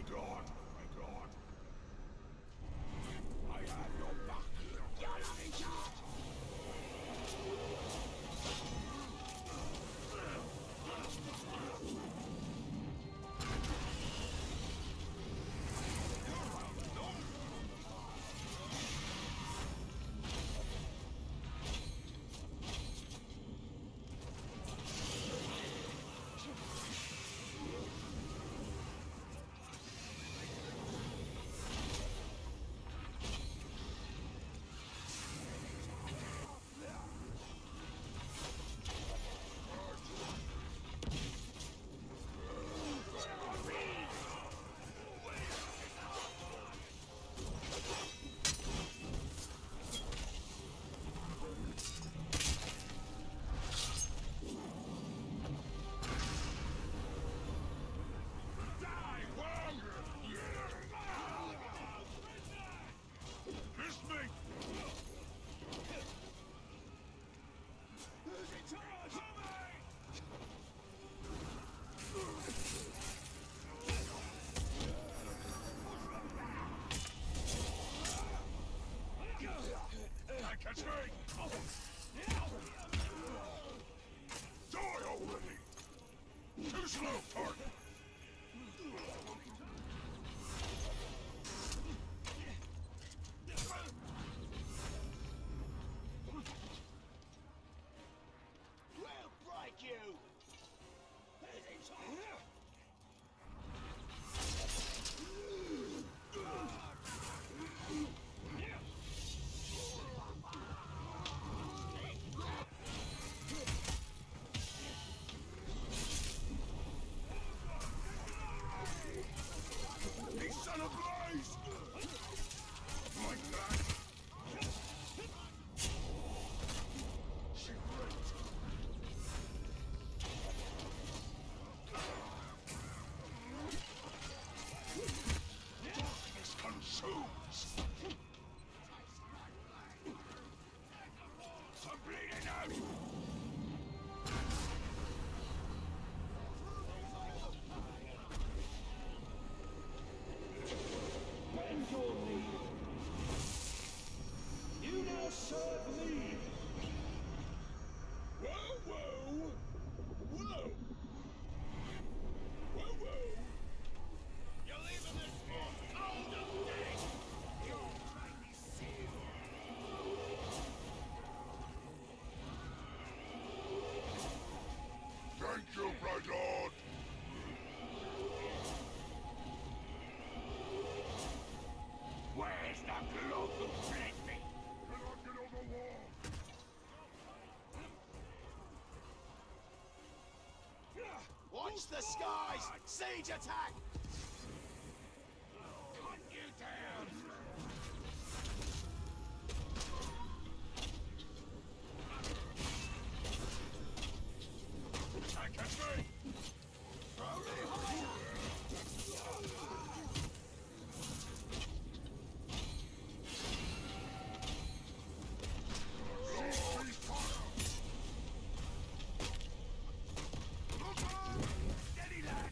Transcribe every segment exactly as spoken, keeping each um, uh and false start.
god, my god. I have your back. You're not in charge. Catch me! Die already! Too slow, target! We'll break you! Who's in charge? Son of Blaze! Like that! She ripped! Darkness consumes! I'm bleeding out! Bend your knee. You now serve me. Whoa, whoa! Whoa! Whoa, whoa! You're leaving this one cold and dead! You'll make me see. Thank you, Bright Lord! Where's the glove who fled me? Cannot get on the wall! Watch the skies! Siege attack! Cut you down! I catch me! Steady, lad!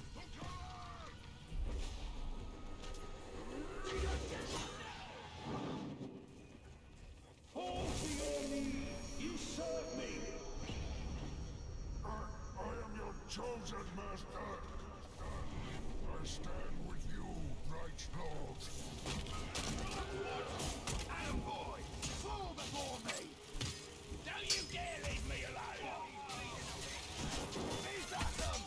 Fall to your knees. You serve me. I, I am your chosen master. I stand with you, Bright Lord. Adam boy! Fall before me! Don't you dare leave me alone! These are them!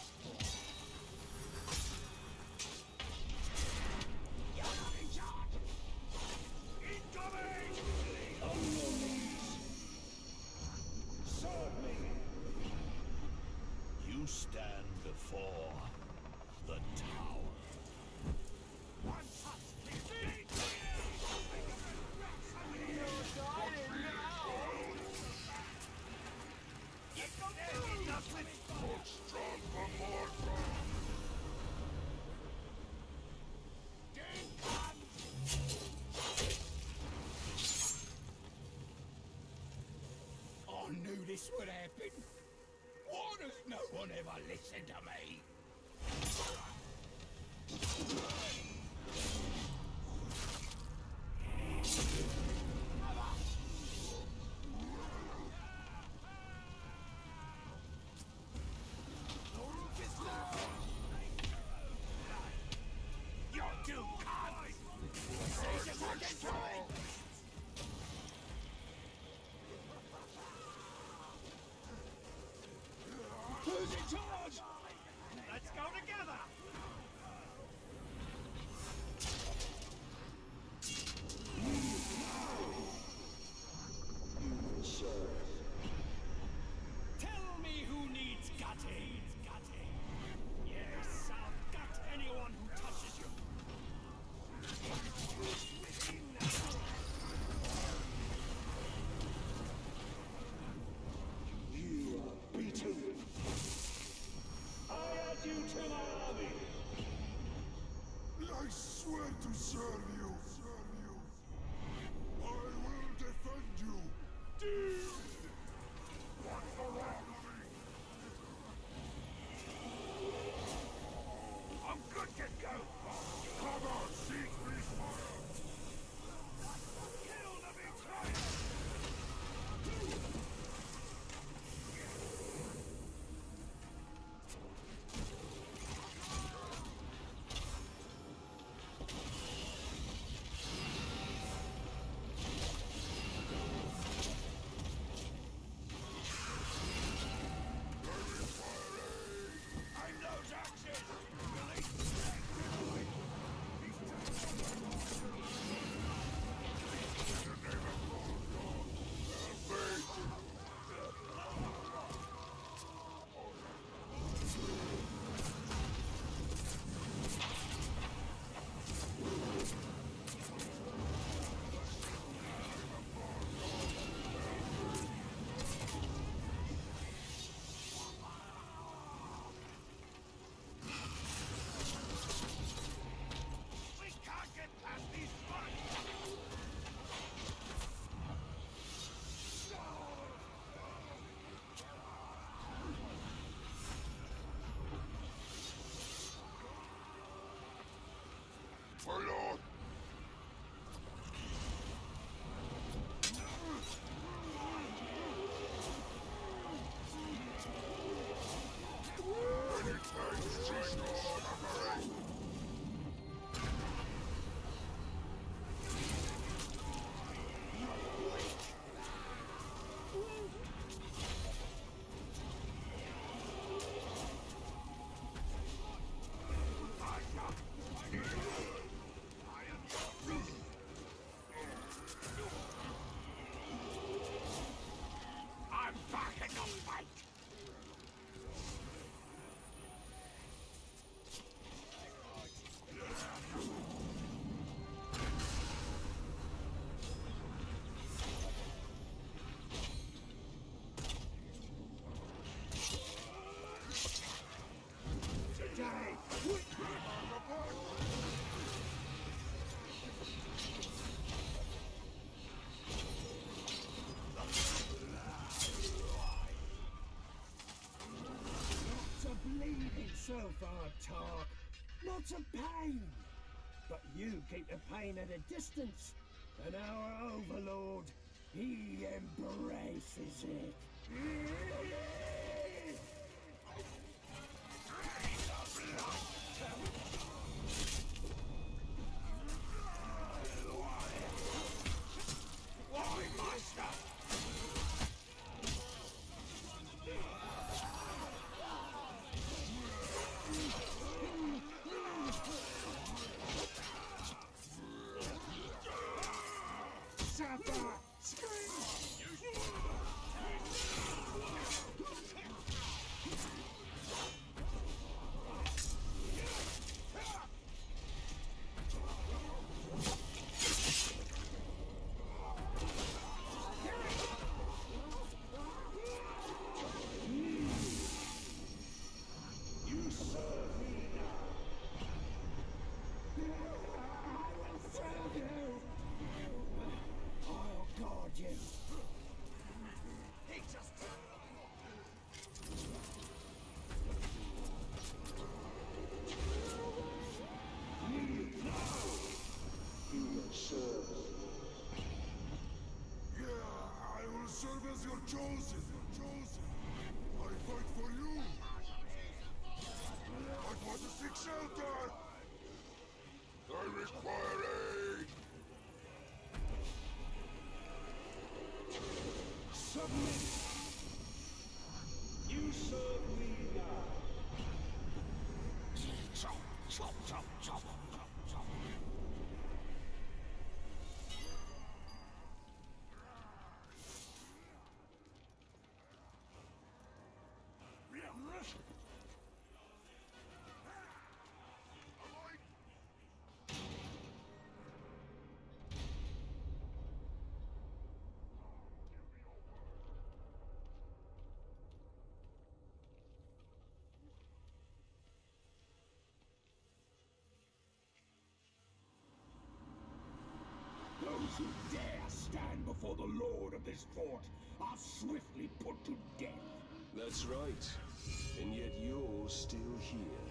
You're not in charge! Incoming! On your knees. Serve me. You stand before the tower. One touch! Hold strong for more time. I knew this would happen. Why does no one ever listen to me? Who's in charge? Let's go together! Tell me who needs gutting. Gutting. Yes, I'll gut anyone who touches you. You are beaten. I add you to my army. I swear to serve you. Serve you. I will defend you. One for all. I'm good to go. Come on, seize these fire. Kill the betrayer. I'm those axes. We can't get past these fights. My lord. I'm back in the fight. Lots of bleeding so far, Tark. Lots of pain. But you keep the pain at a distance. And our overlord, he embraces it. Why, master? Suffer! Scream! chosen, chosen. I fight for you. I want to seek shelter. I require aid. Submit! You serve me now. Chop, chop, chop, chop, chop, chop. Those who dare stand before the lord of this fort are swiftly put to death. That's right. And yet you're still here.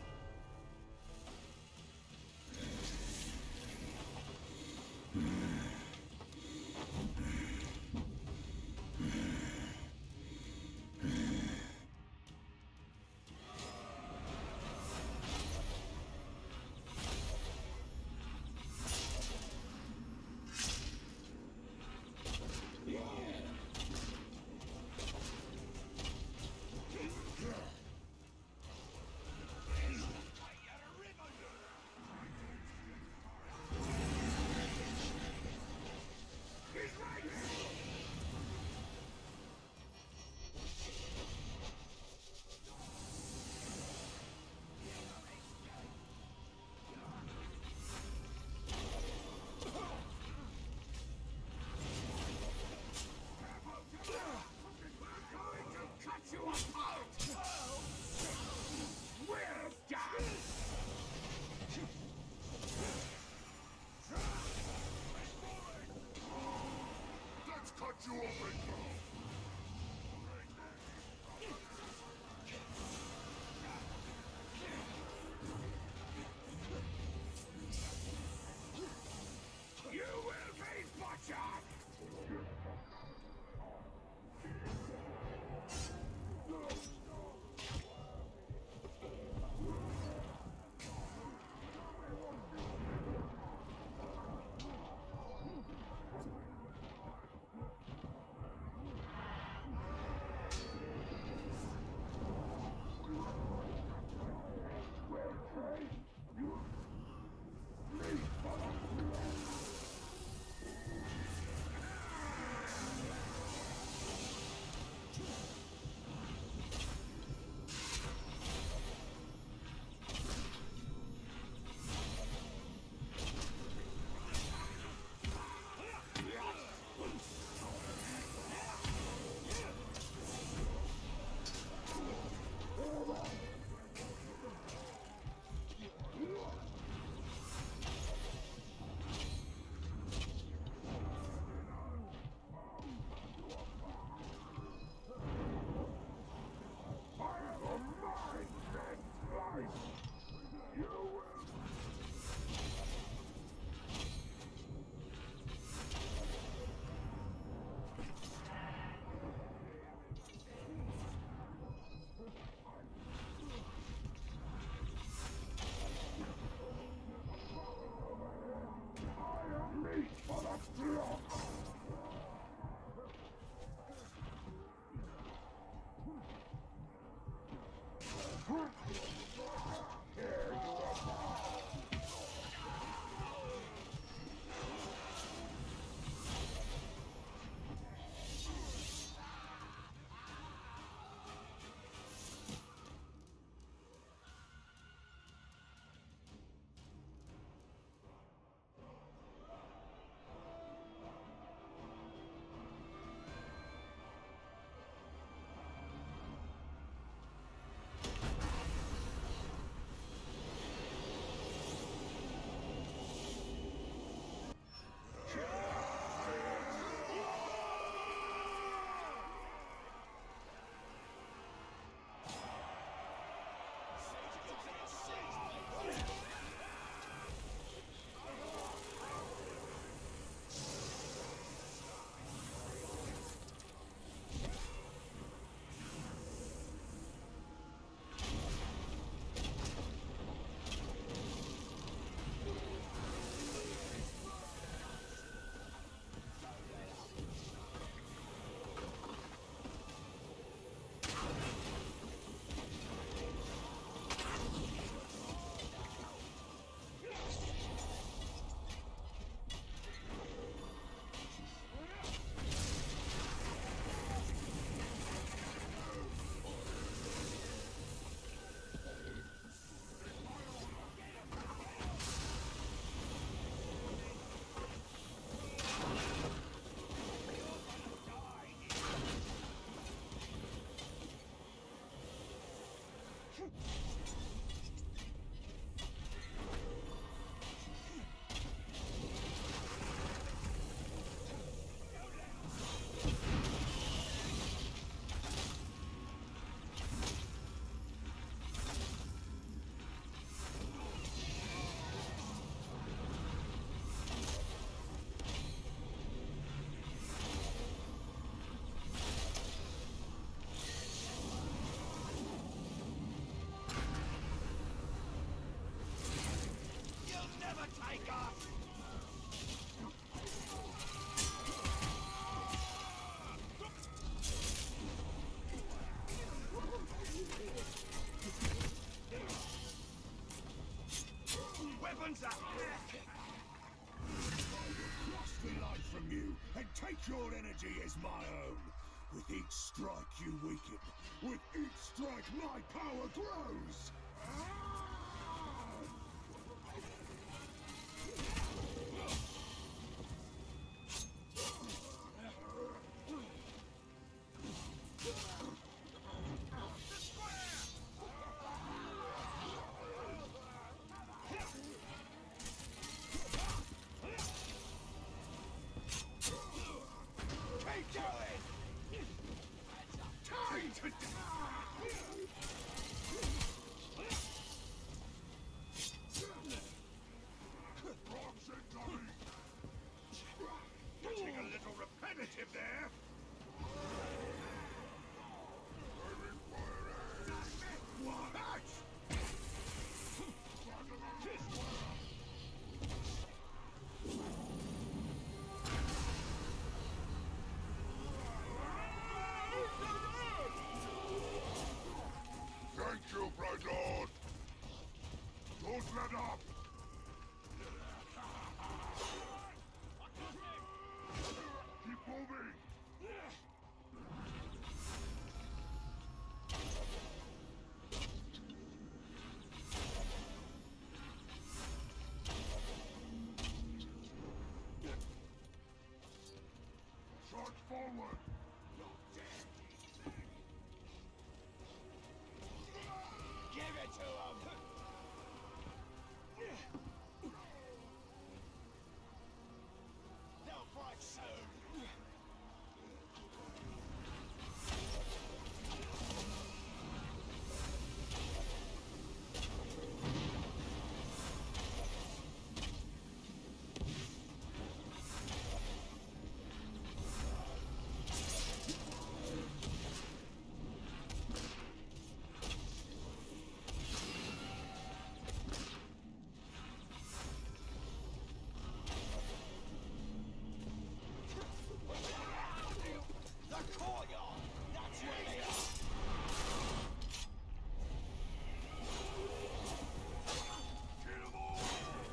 Weapons up! Crush the life from you and take your energy as my own. With each strike you weaken. With each strike my power grows. Getting a little repetitive there. Thank you, Bright Lord. Don't let up. Keep moving. Charge forward. Give it to him! They'll fight soon! The courtyard! That's where they are! Kill them all!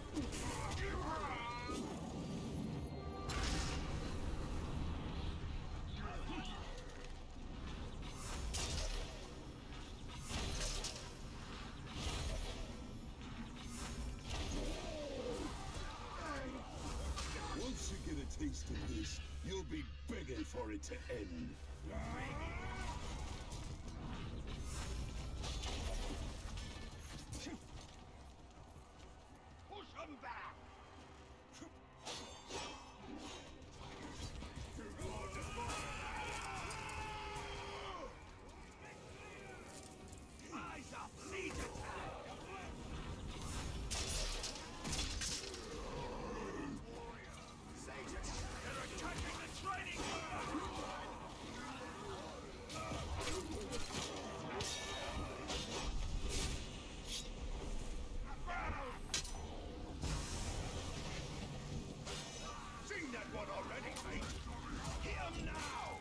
Once you get a taste of this, you'll be begging for it to end. Push them back! Eyes up! Siege attack! Siege attack! They're attacking the training ground! Seen that one already, mate! Hit 'em now!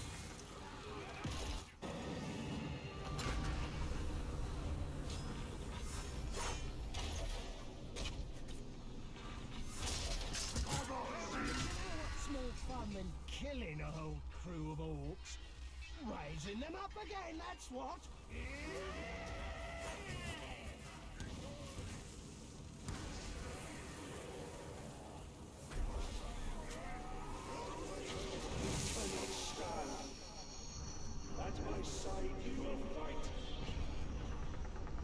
Small fun than killing a whole crew of orcs. Raising them up again, that's what. At my side you will fight.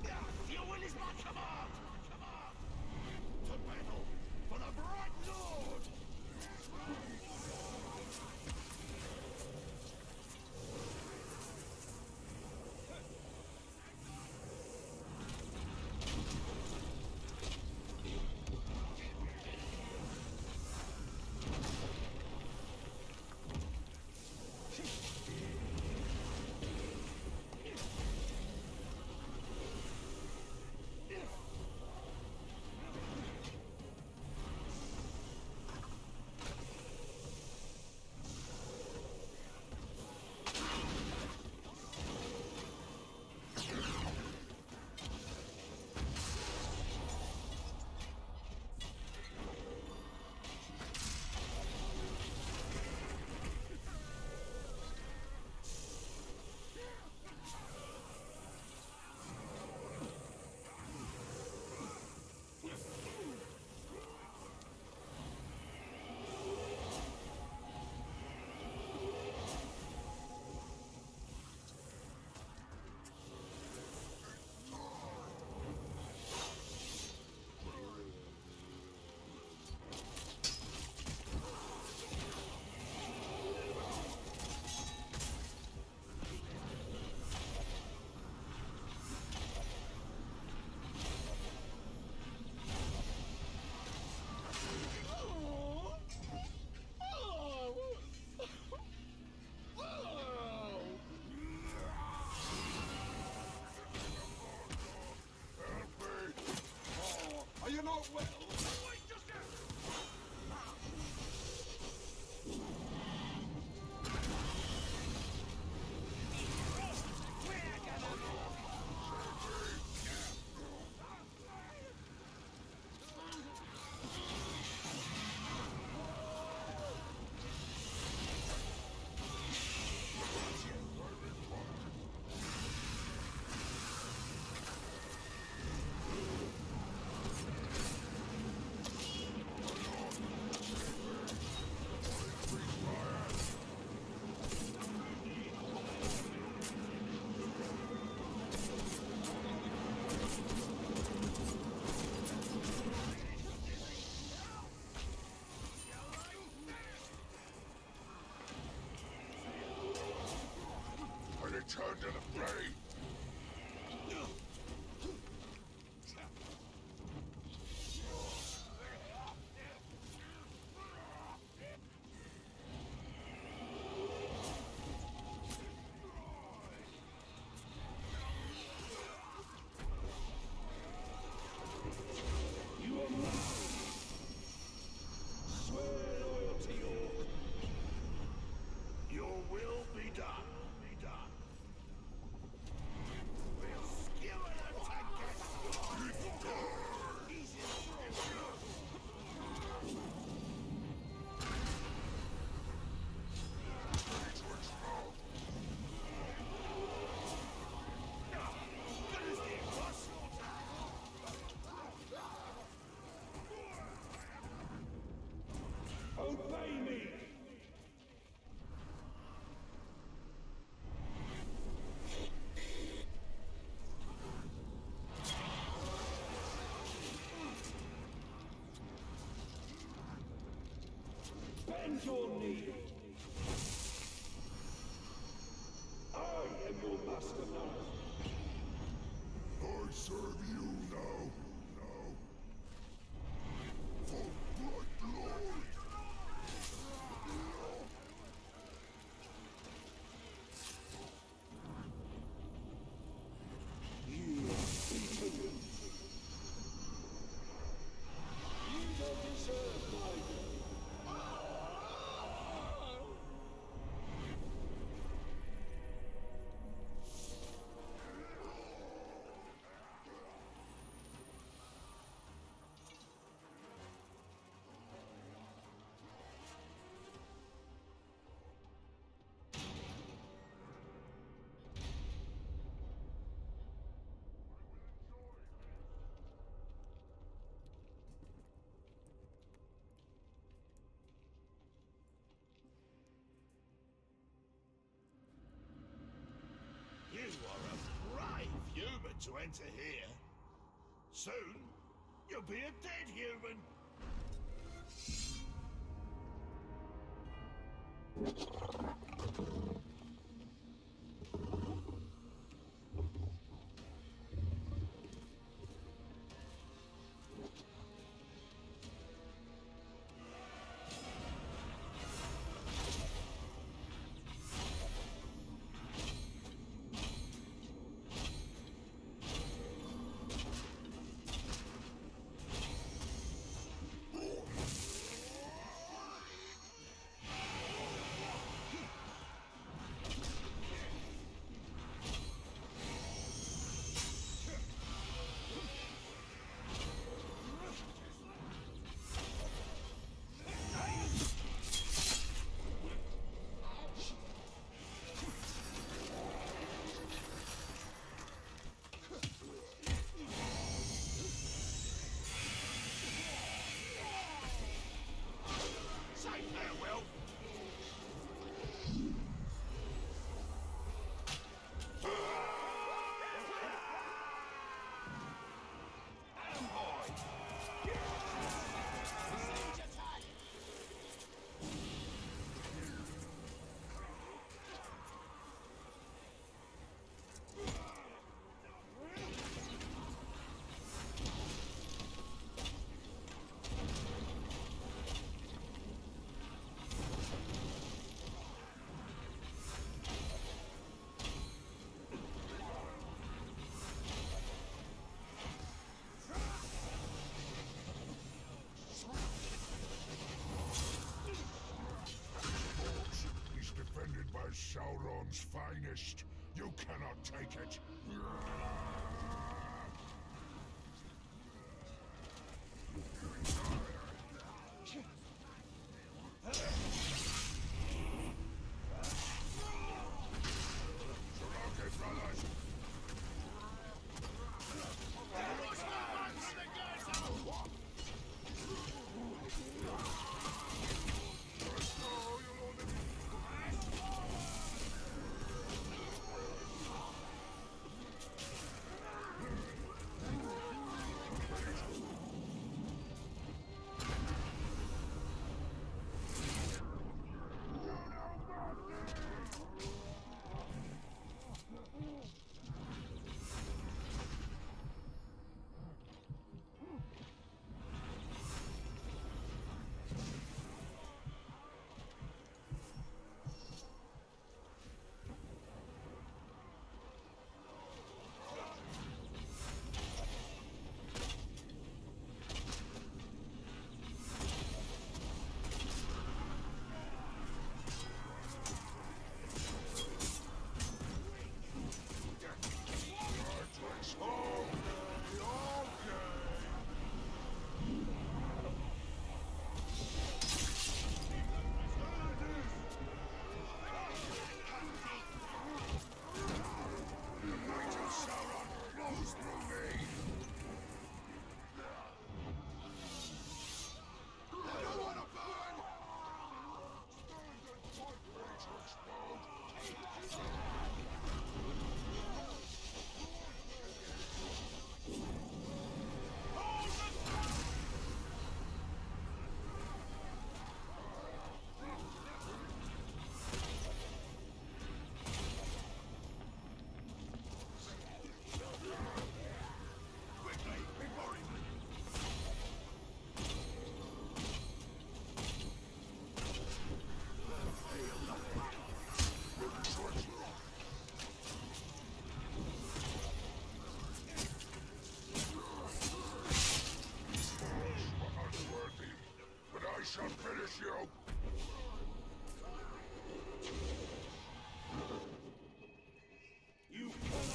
Your will be done. Be done. We'll skewer them together. Easy. Obey me! Bend your knee! I am your master now. I serve you now. Now. For Bright Lord. You are beaten. You don't deserve my You are a brave human to enter here. Soon, you'll be a dead human. Sauron's finest. You cannot take it.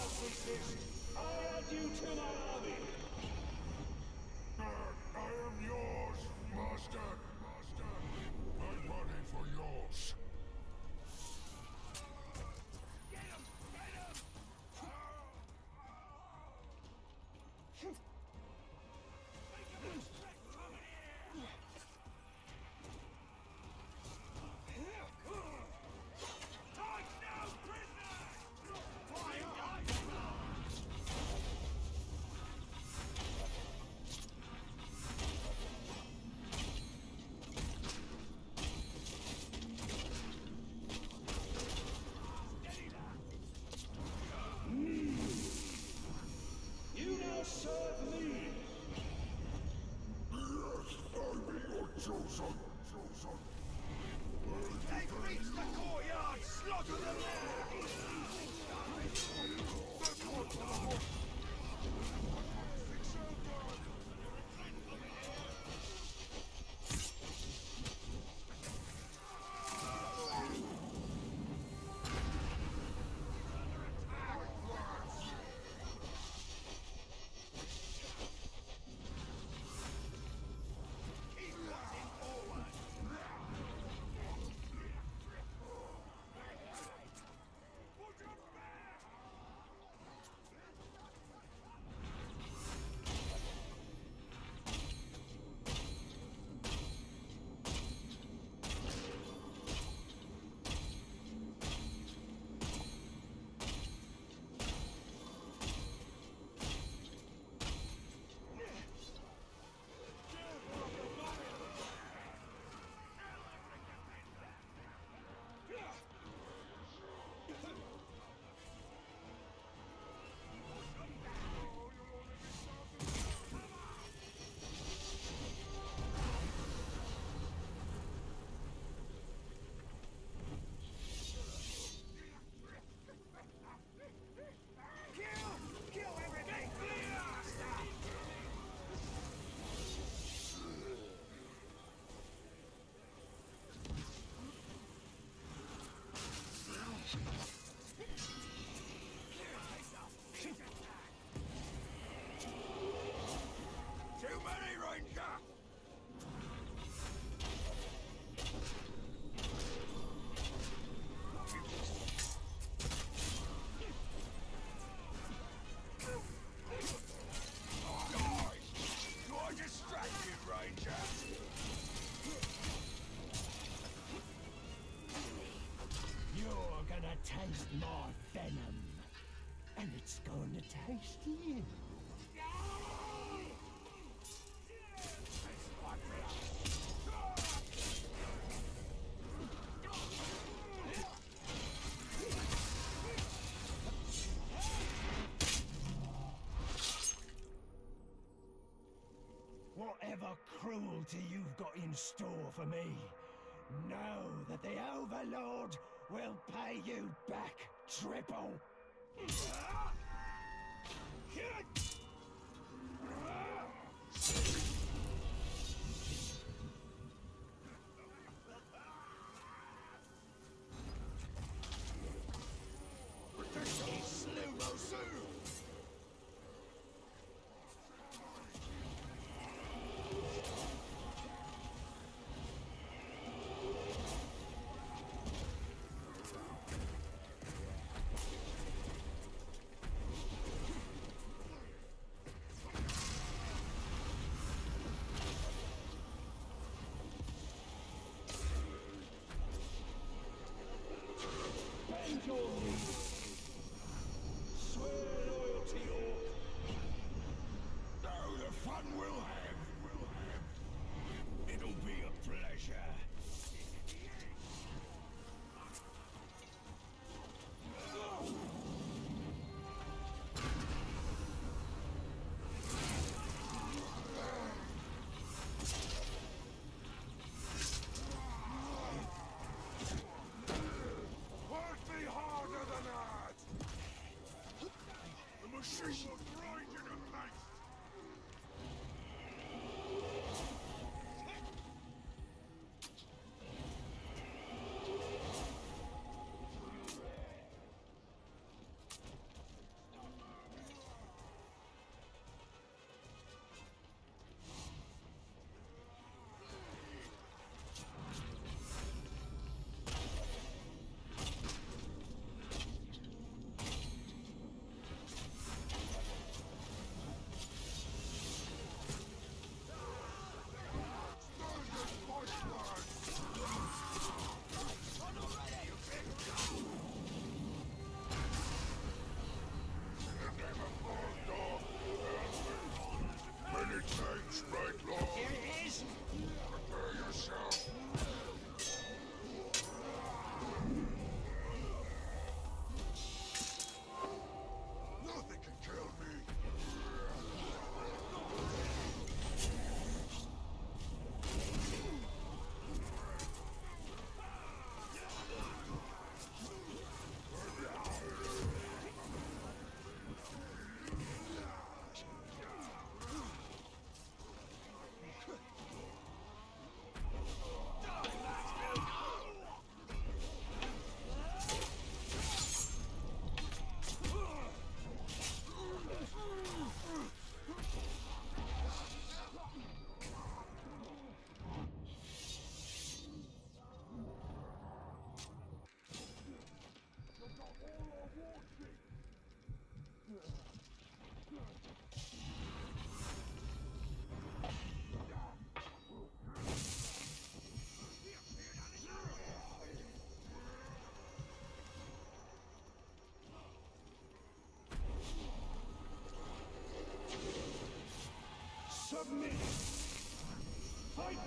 Princess, I add you to my army. I am yours, Master. Master. My body for yours. Get him! Get him! Make him a stretch from here! Dodge now, prisoner! Fire! You now serve me. Yes, I be your chosen. Chosen. They've reached the courtyard! Slaughter them there! He's marching forward! Put your back! Kill! Kill everything! Too many, Ranger! You're distracted, Ranger! You're gonna taste my venom. And it's gonna taste you. Whatever cruelty you've got in store for me, know that the Overlord will pay you back triple. Bend your knees. Swear loyalty, Orc. Oh, the fun we'll have. We'll have. It'll be a pleasure. Work me harder than that! The machine will grind you to paste!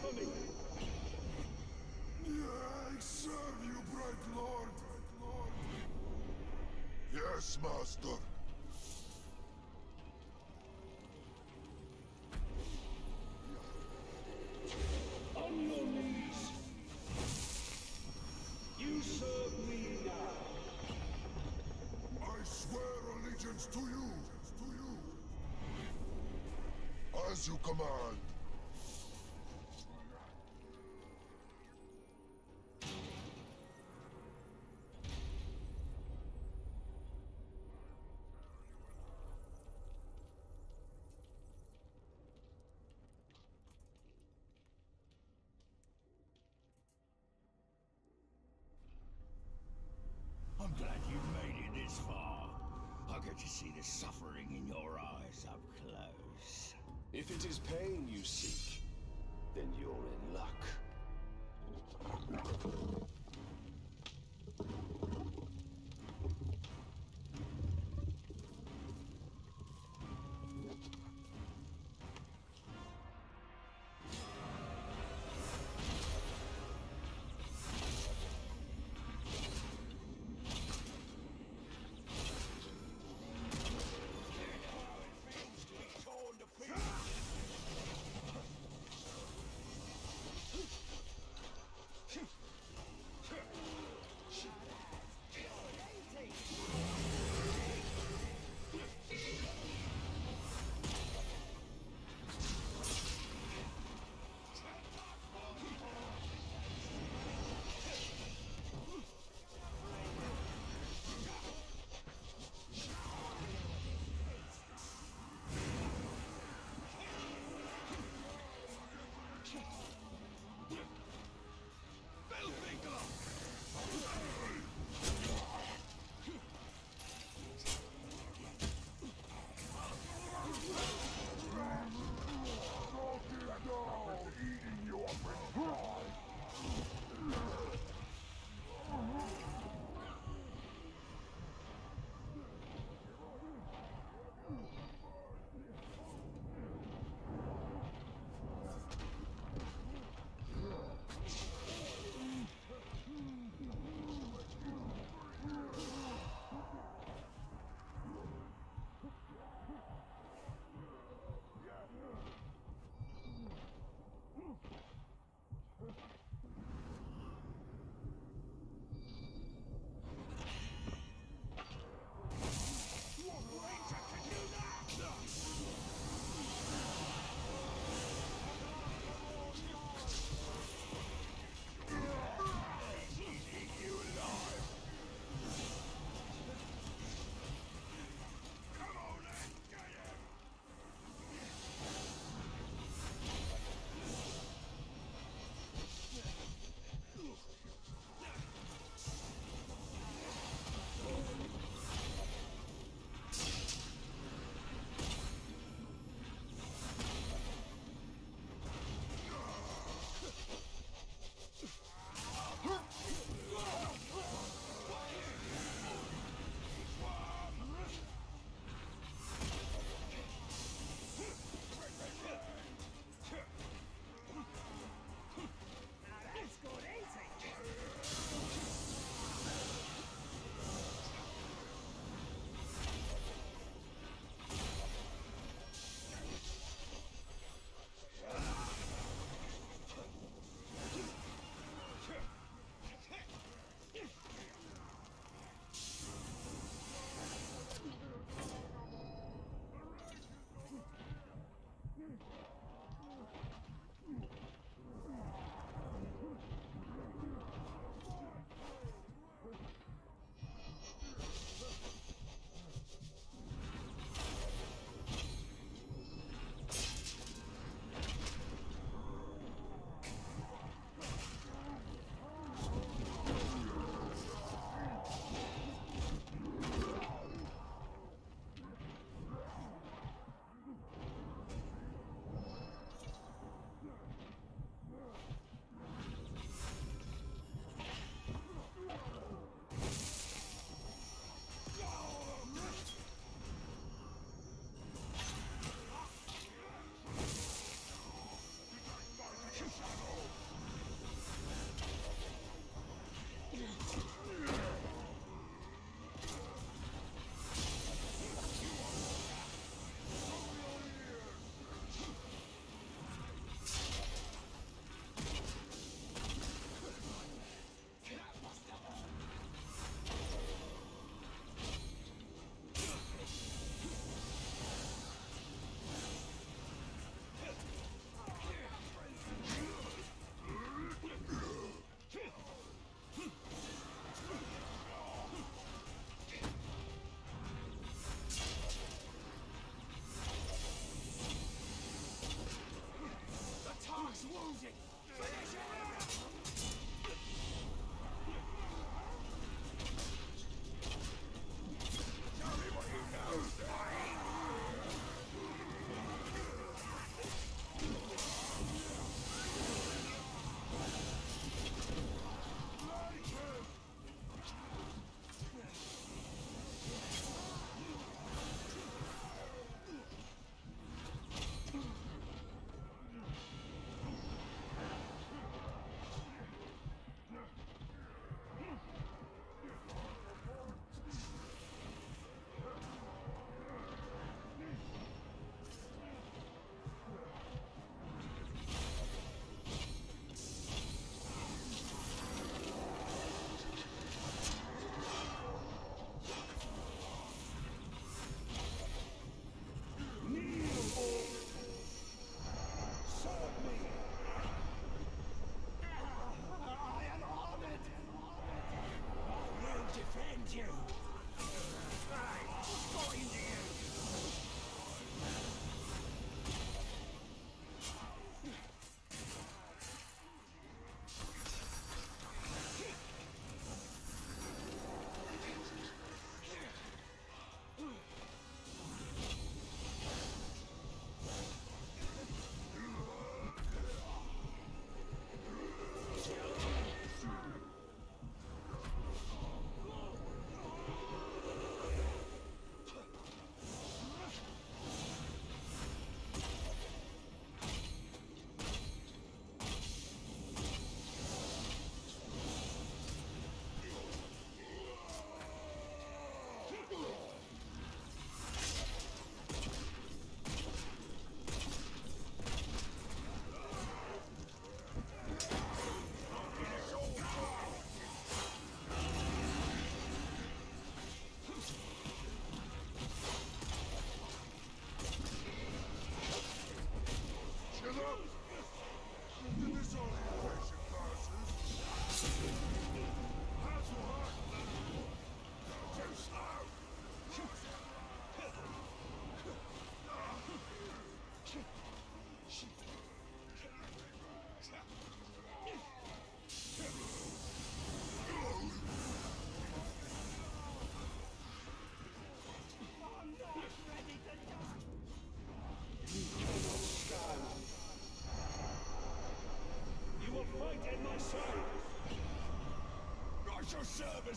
me! I serve you, bright lord. lord. Yes, master. On your knees! You serve me now! I swear allegiance to you. To you. As you command. I'm glad you've made it this far. I get to see the suffering in your eyes up close. If it is pain you seek, then you're in luck.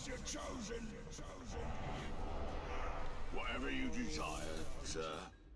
as your chosen, chosen. Whatever you desire, sir.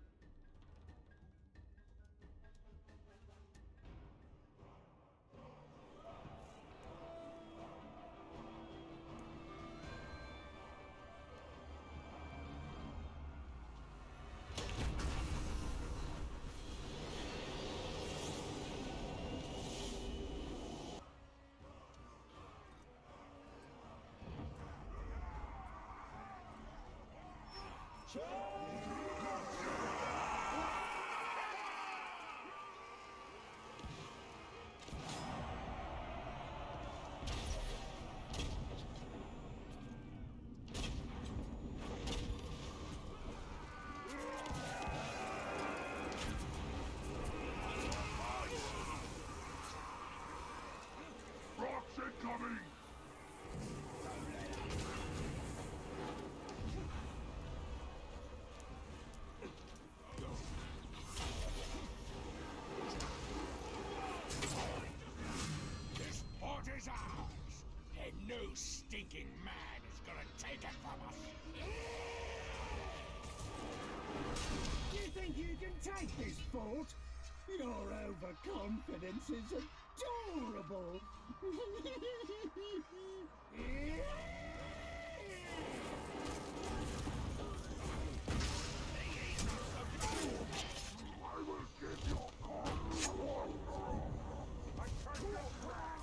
Rocks incoming! This port is ours, and no stinking man is gonna take it from us. You think you can take this fort? Your overconfidence is adorable. I will give your cause one. I take your plan.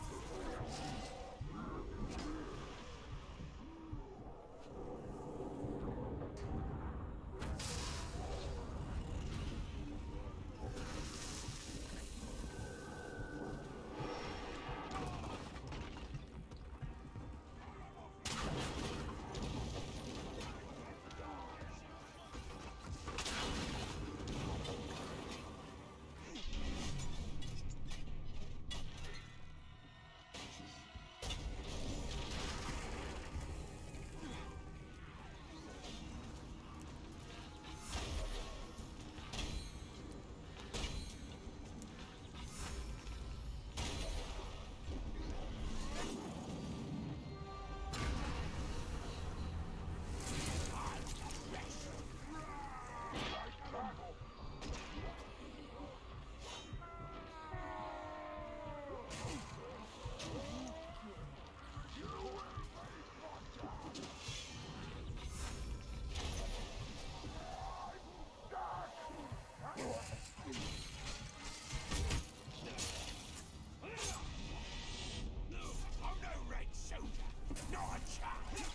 I'm no red soldier, not a chance.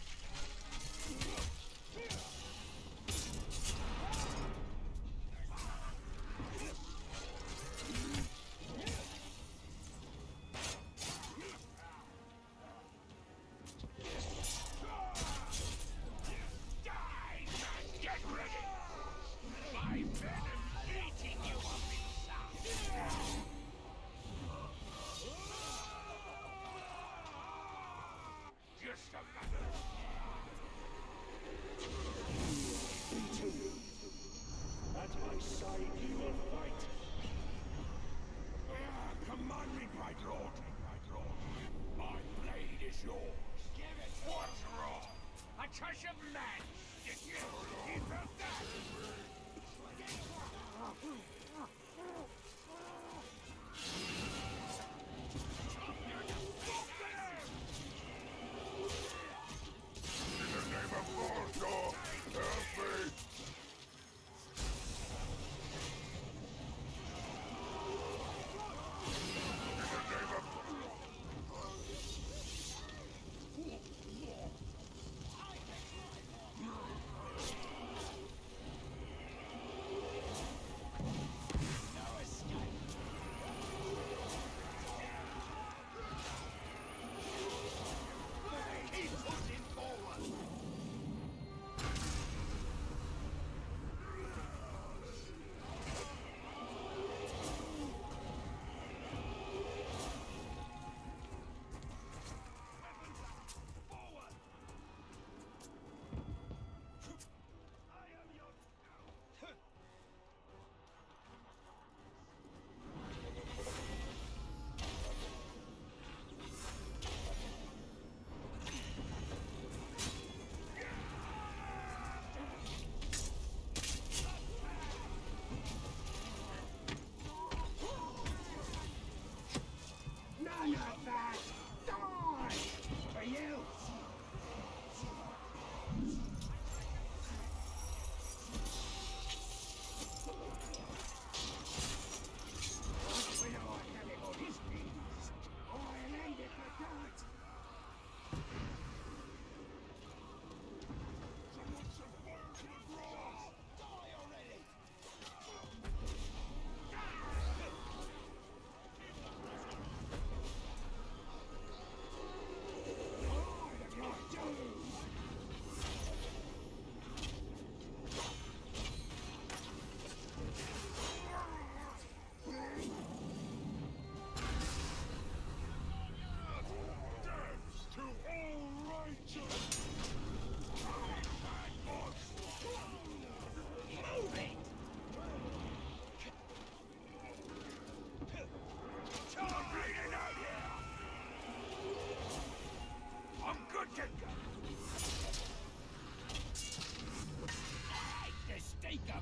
Die, man, get ready. My venom eating you up inside. Just a matter. At my side you will fight. Ah, command me, Bright Lord. Bright Lord. My blade is yours. Give it. What's wrong? A touch of man. Did you? He felt that.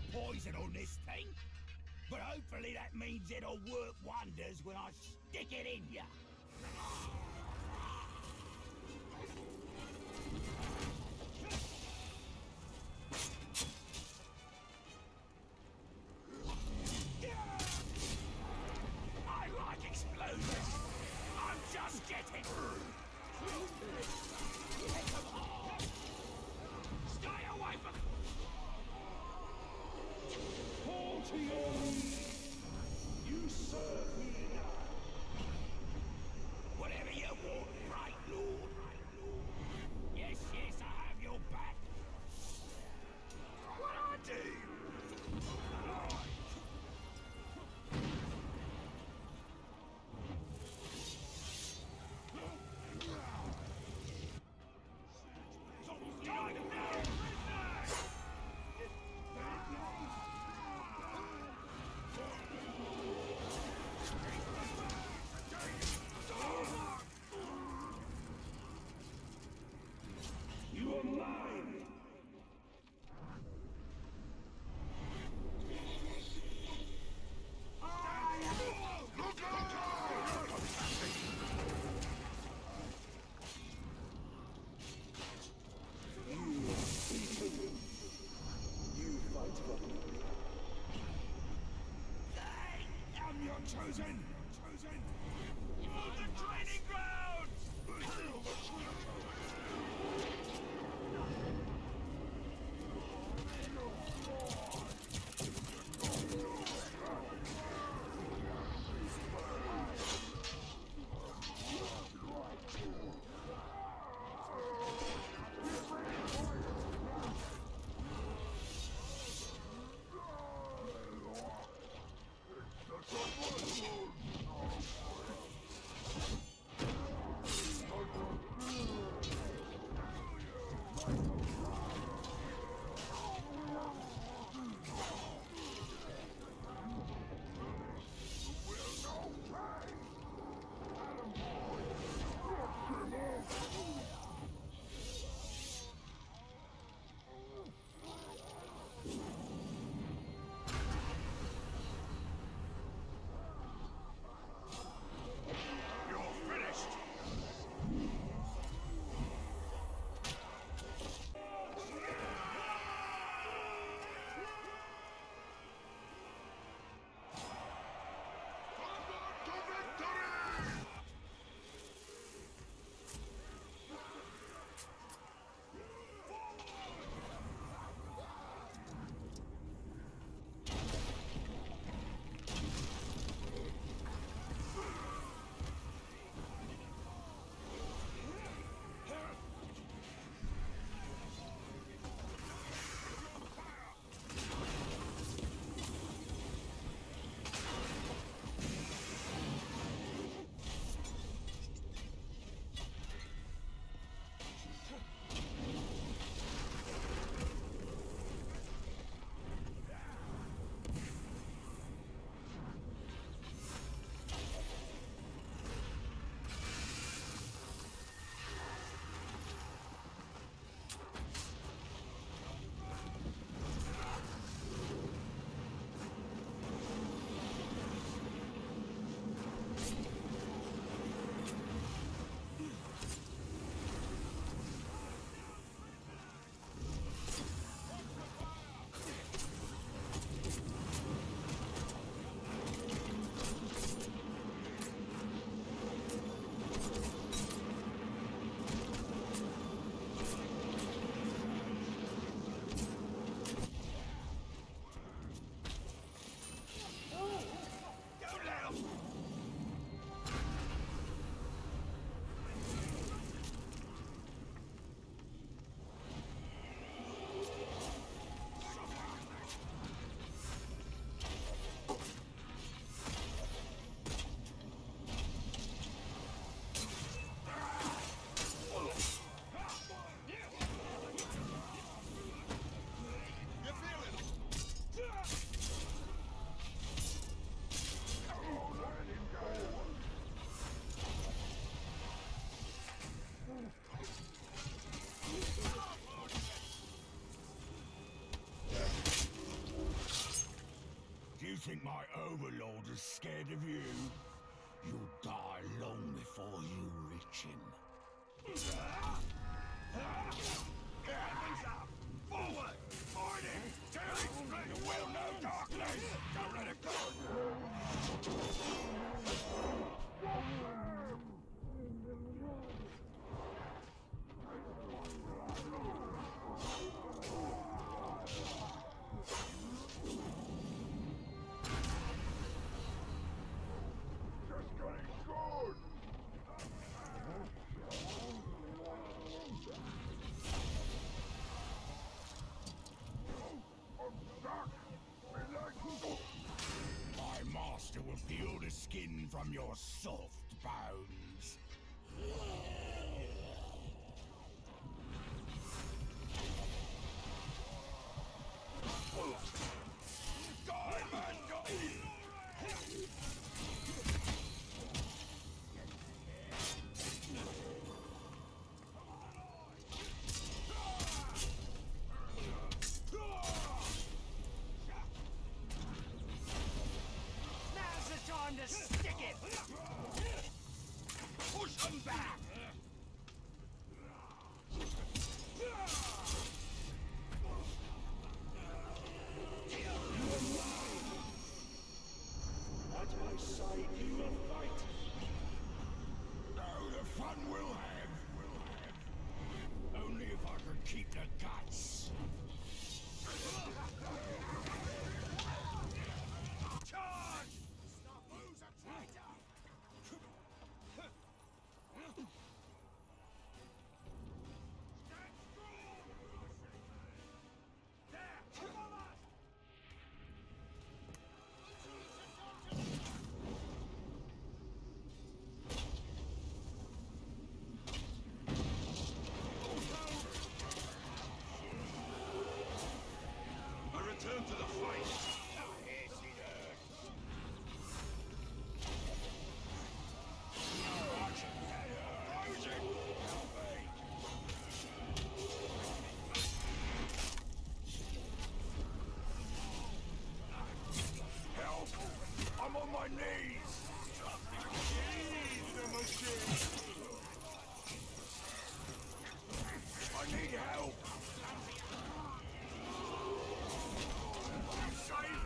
poison on this thing. But hopefully that means it'll work wonders when I stick it in ya. I like explosions. I'm just getting. Stay away from. Fall to your knees! You serve me now! Whatever you want, right, Lord? Yes, yes, I have your back. What I do? You are mine! You fight for me. I'm your chosen. Chosen. For the training grounds. Kill the traitor! That's a think my overlord is scared of you? You'll die long before you reach him. Hands up! Forward! Fight him! Tear it straight! You will know darkness! Don't let it go! My master will peel the skin from your soft bones. Die, man! Die! Now's the time to stick it! Push them back! At my side you will fight. Oh, the fun we'll have, we'll have. Only if I could keep the guts. Charge! Snafu's a traitor! Stand strong! There! Come on! I return to the fight! Help! I'm on my knees! I need help! You save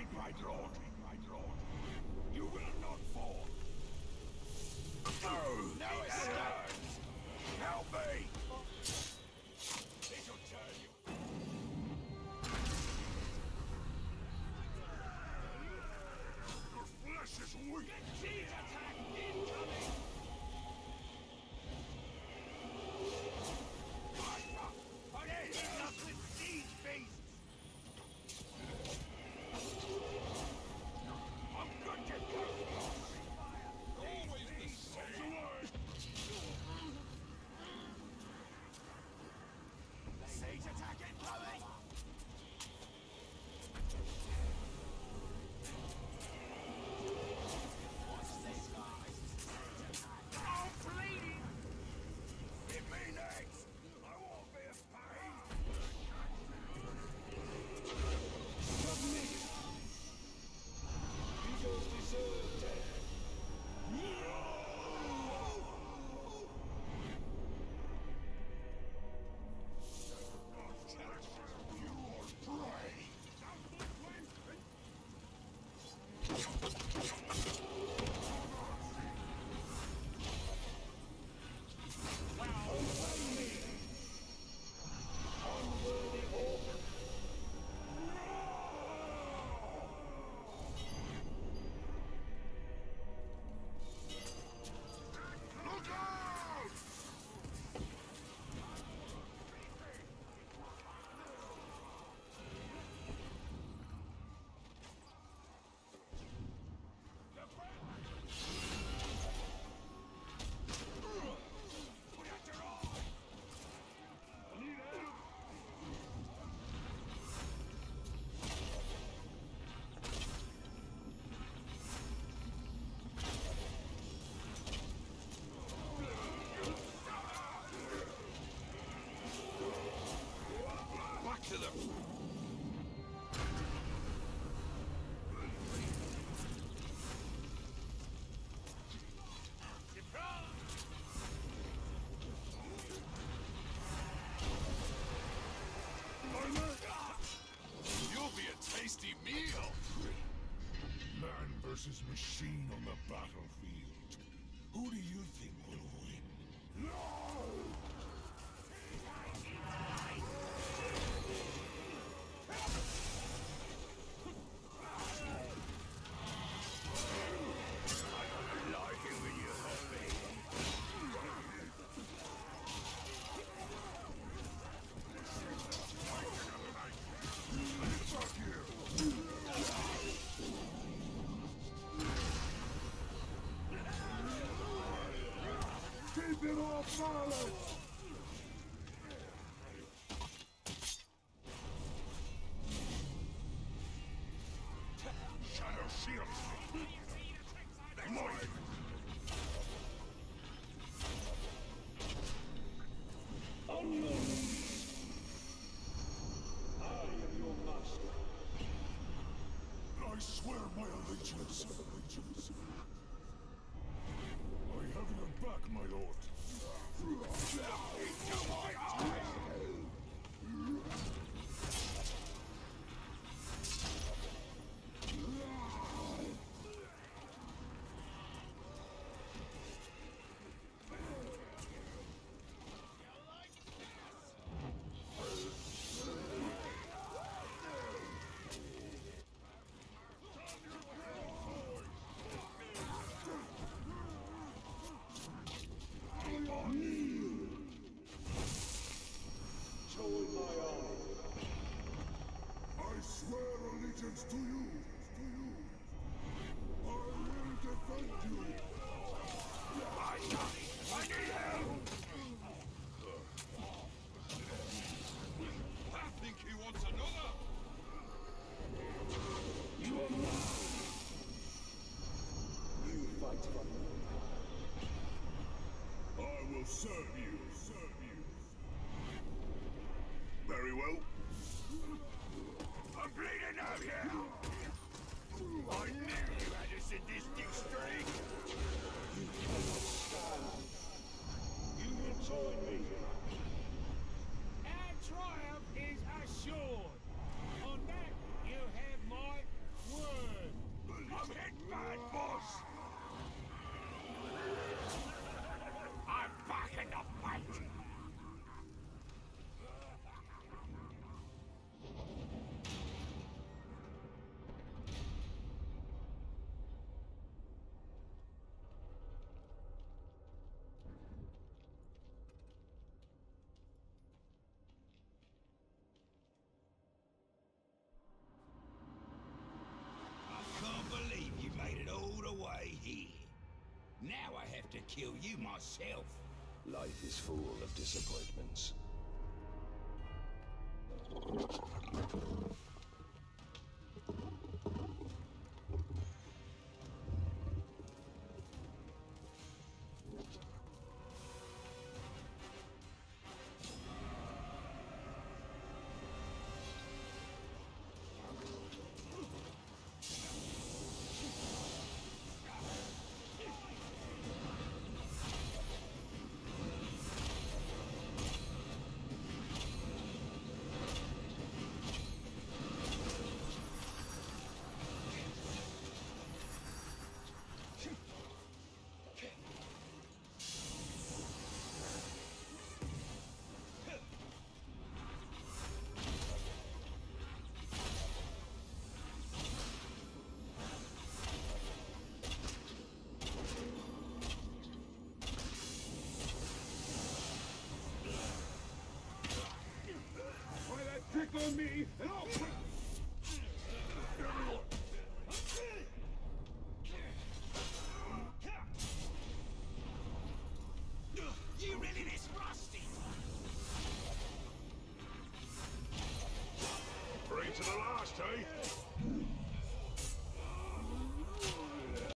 my lord, my lord. You will not fall. Oh, now it starts. Help me! This'll turn you. Your flesh is weak. Siege attack incoming! To them. You'll be a tasty meal. Man versus machine on the battlefield. Who do you think will win? Keep it all solid! Shadow shield. Mine. I swear my allegiance. allegiance. I have your back, my lord. Into my eyes. I swear allegiance to you. To you. I will defend you. I got it. I need help. I think he wants another. You are mine. You fight for me. I will serve you. Serve you. Very well. I'm bleeding out here. I knew you had a sadistic streak. You cannot stand. kill you myself. Life is full of disappointments. Pick on me, and I'll... You really this rusty? Three to the last, eh?